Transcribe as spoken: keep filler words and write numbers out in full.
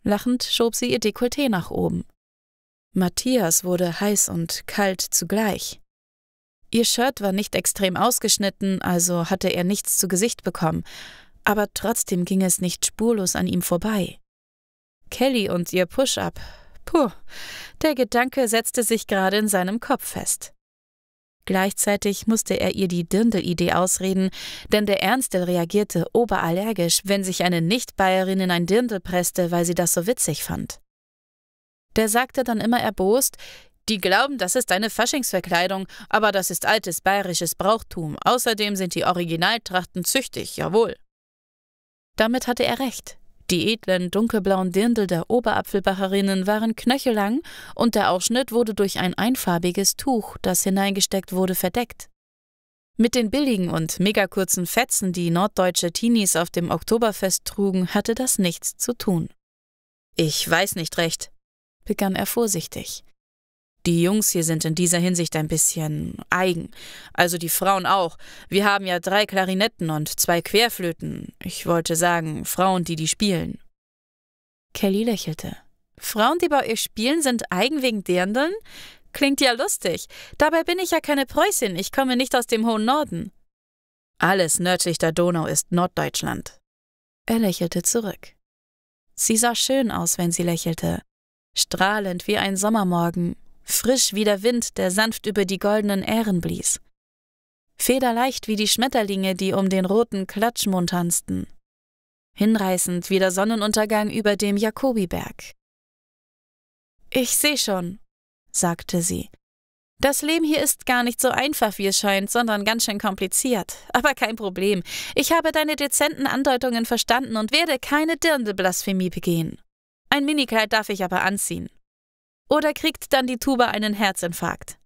Lachend schob sie ihr Dekolleté nach oben. Matthias wurde heiß und kalt zugleich. Ihr Shirt war nicht extrem ausgeschnitten, also hatte er nichts zu Gesicht bekommen, aber trotzdem ging es nicht spurlos an ihm vorbei. Kelly und ihr Push-Up, puh, der Gedanke setzte sich gerade in seinem Kopf fest. Gleichzeitig musste er ihr die Dirndl-Idee ausreden, denn der Ernste reagierte oberallergisch, wenn sich eine Nicht-Bayerin in ein Dirndl presste, weil sie das so witzig fand. Der sagte dann immer erbost, die glauben, das ist eine Faschingsverkleidung, aber das ist altes bayerisches Brauchtum. Außerdem sind die Originaltrachten züchtig, jawohl. Damit hatte er recht. Die edlen, dunkelblauen Dirndl der Oberapfelbacherinnen waren knöchellang und der Ausschnitt wurde durch ein einfarbiges Tuch, das hineingesteckt wurde, verdeckt. Mit den billigen und megakurzen Fetzen, die norddeutsche Teenies auf dem Oktoberfest trugen, hatte das nichts zu tun. »Ich weiß nicht recht«, begann er vorsichtig. »Die Jungs hier sind in dieser Hinsicht ein bisschen eigen. Also die Frauen auch. Wir haben ja drei Klarinetten und zwei Querflöten. Ich wollte sagen, Frauen, die die spielen.« Kelly lächelte. »Frauen, die bei euch spielen, sind eigen wegen Dirndln? Klingt ja lustig. Dabei bin ich ja keine Preußin. Ich komme nicht aus dem hohen Norden.« »Alles nördlich der Donau ist Norddeutschland.« Er lächelte zurück. Sie sah schön aus, wenn sie lächelte. Strahlend wie ein Sommermorgen. Frisch wie der Wind, der sanft über die goldenen Ähren blies. Federleicht wie die Schmetterlinge, die um den roten Klatschmond tanzten. Hinreißend wie der Sonnenuntergang über dem Jakobiberg. »Ich sehe schon«, sagte sie. »Das Leben hier ist gar nicht so einfach, wie es scheint, sondern ganz schön kompliziert. Aber kein Problem. Ich habe deine dezenten Andeutungen verstanden und werde keine Dirndl-Blasphemie begehen. Ein Minikleid darf ich aber anziehen. Oder kriegt dann die Tuba einen Herzinfarkt?«